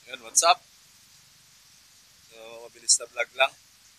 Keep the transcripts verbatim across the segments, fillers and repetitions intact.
Yun, what's up? So, mabilis na vlog lang.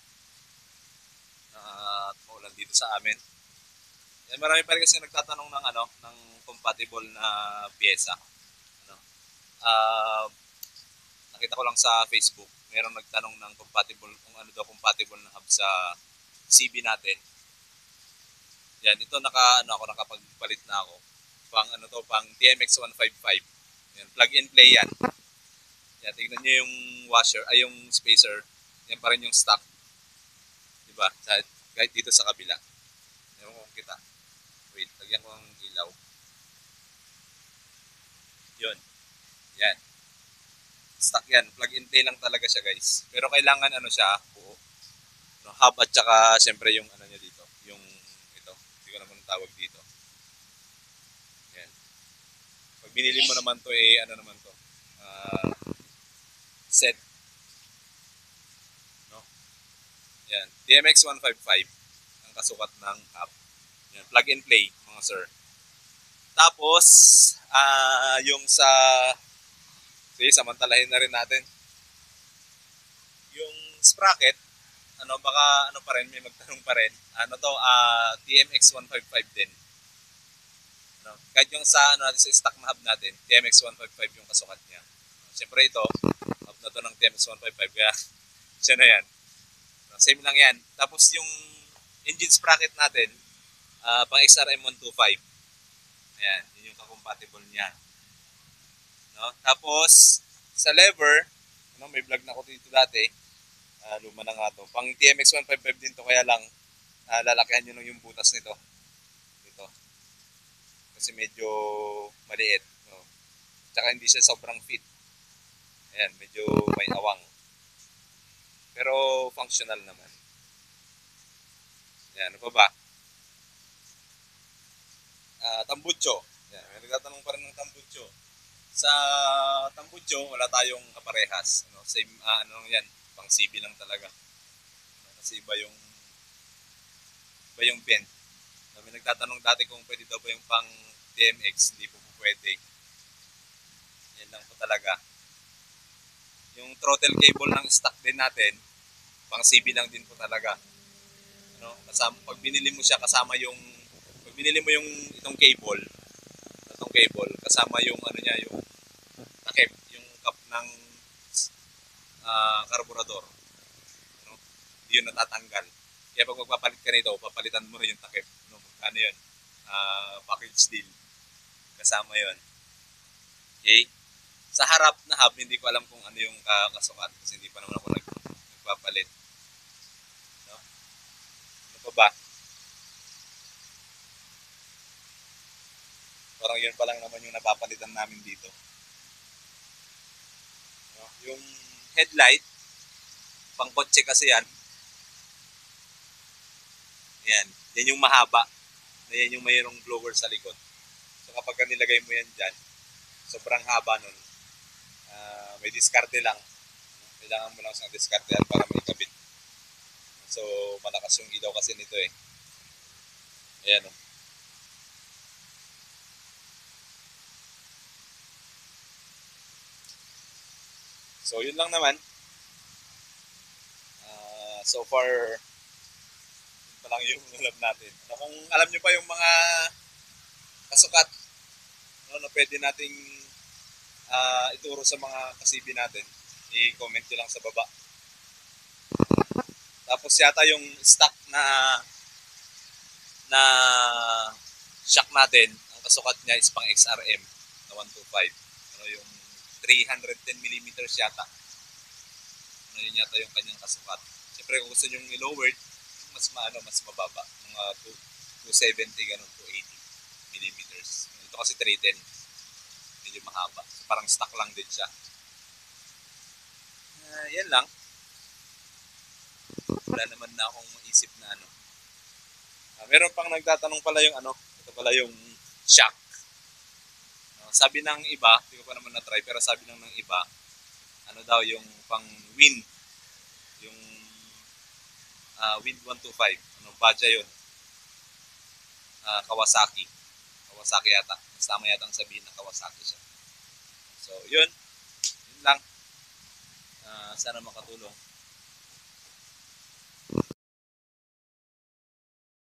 At uh, maulan dito sa amin. Yan, marami pa rin kasi nagtatanong ng ano, ng compatible na pyesa. Ano? Uh, nakita ko lang sa Facebook, mayroong nagtanong ng compatible, kung ano daw compatible na hub sa C B natin. Yan, ito naka, ano ako, nakapagpalit na ako. Pang ano to, pang T M X one fifty-five. Yan, plug and play yan. Yan, tignan nyo yung washer, ay yung spacer. Yan pa rin yung stock. Diba? Kahit dito sa kabila. Ewan ko kung kita. Wait, lagyan ko ang ilaw. Yun. Yan. Stock yan. Plug and play lang talaga siya, guys. Pero kailangan ano siya, buo. No, hub at saka siyempre yung ano niya dito. Yung ito. Hindi ko naman tawag dito. Yan. Pag binili mo naman to, eh, ano naman to? Uh, set. No? Yan. T M X one fifty-five ang kasukat ng hub. Yan. Plug and play, mga sir. Tapos, uh, yung sa sige, samantalahin na rin natin. Yung sprocket, ano, baka ano pa rin, may magtanong pa rin. Ano to, uh, T M X one fifty-five din. Ano, kahit yung sa, ano, natin, sa stock na hub natin, T M X one fifty-five yung kasukat niya. Siyempre ito, hub na to ng T M X one fifty-five, kaya siya na yan. Same lang yan. Tapos yung engine sprocket natin, uh, pang X R M one twenty-five. Ayan, yun yung ka-compatible niya. No? Tapos, sa lever, ano, may vlog na ako dito dati. Uh, luma na nga to. Pang T M X one fifty-five din to, kaya lang uh, lalakihan nyo yung butas nito. Dito. Kasi medyo maliit. No? Tsaka hindi siya sobrang fit. Ayan, medyo may awang. Pero functional naman. Ayan, ano pa ba? Uh, tambucho. Ayan, may nagtatanong pa rin ng tambucho. Sa tambucho, wala tayong kaparehas. Ano, same, uh, ano yan, pang C B lang talaga. Kasi iba yung iba yung bend. So, may nagtatanong dati kung pwede daw ba yung pang T M X. Hindi po po pwede. Yan lang po talaga. Yung throttle cable ng stock din natin, pang C B lang din po talaga. Ano, kasama, pag binili mo siya, kasama yung pag binili mo yung itong cable, itong cable, kasama yung ano niya, yung takip, yung cup ng uh, karburador. Ano, hindi yun natatanggal. Kaya pag magpapalit ka nito, papalitan mo rin yung takip. No, ano yun? Uh, package deal. Kasama yun. Okay? Sa harap na hub, hindi ko alam kung ano yung kasukat kasi hindi pa naman ako nag nagpapalit. No? Ano pa ba? Parang yun pa lang naman yung napapalitan namin dito. No? Yung headlight, pang kotse kasi yan. Yan. Yan yung mahaba. Yan yung mayroong blower sa likod. So kapag nilagay mo yan dyan, sobrang haba nun. Uh, may diskarte lang. Kailangan mo lang sa diskarte para may kabit. So malakas yung ilaw kasi nito eh. Ayan o. Oh. So yun lang naman. Uh, so far, yun pa lang yung alam natin. So, kung alam nyo pa yung mga kasukat, no, na pwede nating uh, ituro sa mga kasibi natin, i-comment nyo lang sa baba. Tapos yata yung stock na na shock natin, ang kasukat niya is pang X R M na one twenty-five. Ano yung three hundred ten millimeters yata. Ano yun yata yung kanyang kasukat. Siyempre kung gusto nyo i-lower, mas maano, mas mababa. Mga two seventy, ganun, two eighty millimeters. Ito kasi three ten. Medyo mahaba. So, parang stock lang din siya. Uh, yan lang. Wala naman na akong maisip na ano. Uh, meron pang nagtatanong pala yung ano, ito pala yung shock. Uh, sabi ng iba, hindi ko pa naman na-try, pero sabi lang ng iba, ano daw yung pang wind, yung uh, wind one twenty-five, ano, Baja yun. Uh, Kawasaki. Kawasaki yata. Sama yata ang sabihin na Kawasaki siya. So, yun. Yun lang. sana makatulong.